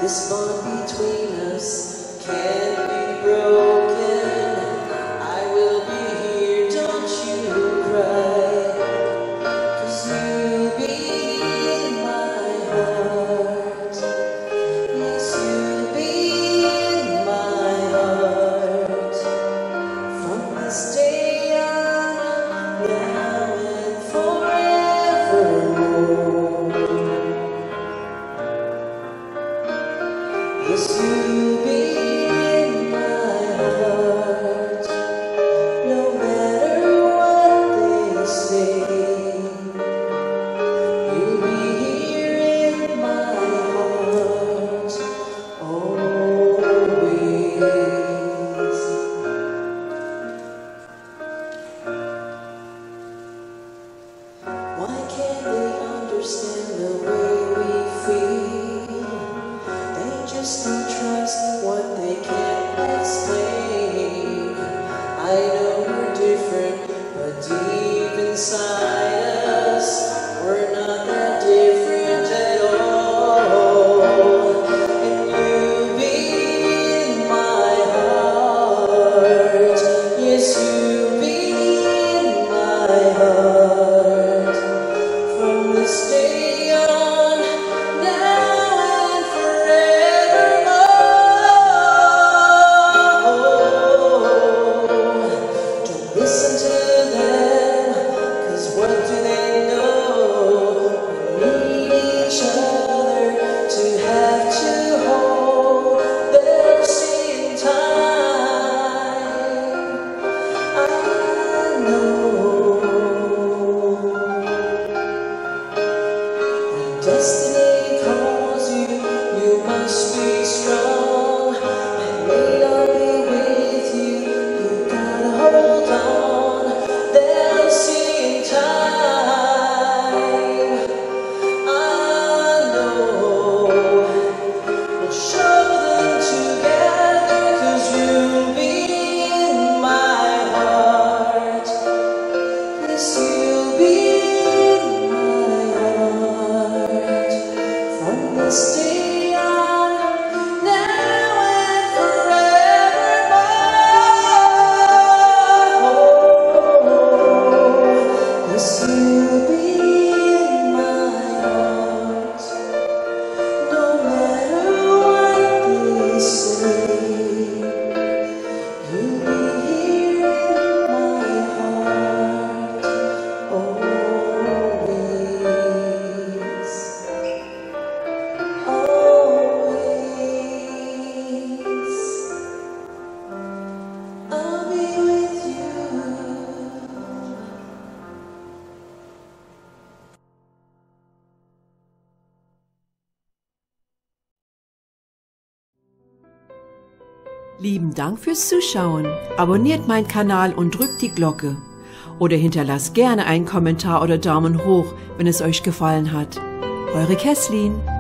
This bond between us can't be broken. I will be here, don't you cry. 'Cause you'll be in my heart. Yes, you'll be in my heart. From this day on, now and forevermore. Yes, you'll be in my heart, no matter what they say. You'll be here in my heart, always. Why can't they understand the way we feel? They just don't trust what they can't explain. I know we're different, but deep inside us, we're not that different at all. And you'll be in my heart. Yes, you'll be in my heart. From this day on, now and forevermore. Don't listen to them, 'cause what do they know? We need each other to have to hold. They'll see in time. I know. When destiny calls you, you must be strong. And may not be with you, you gotta hold on. They'll see in time. I know. We'll show them together, 'cause you'll be in my heart. Yes, you'll be in my heart. From this day on, now and forevermore. Yes, you'll be in my heart, no matter what they say. You'll be here in my heart, always. Always. I'll be with you. Lieben Dank fürs Zuschauen. Abonniert meinen Kanal und drückt die Glocke. Oder hinterlasst gerne einen Kommentar oder Daumen hoch, wenn es euch gefallen hat. Eure Kathleen.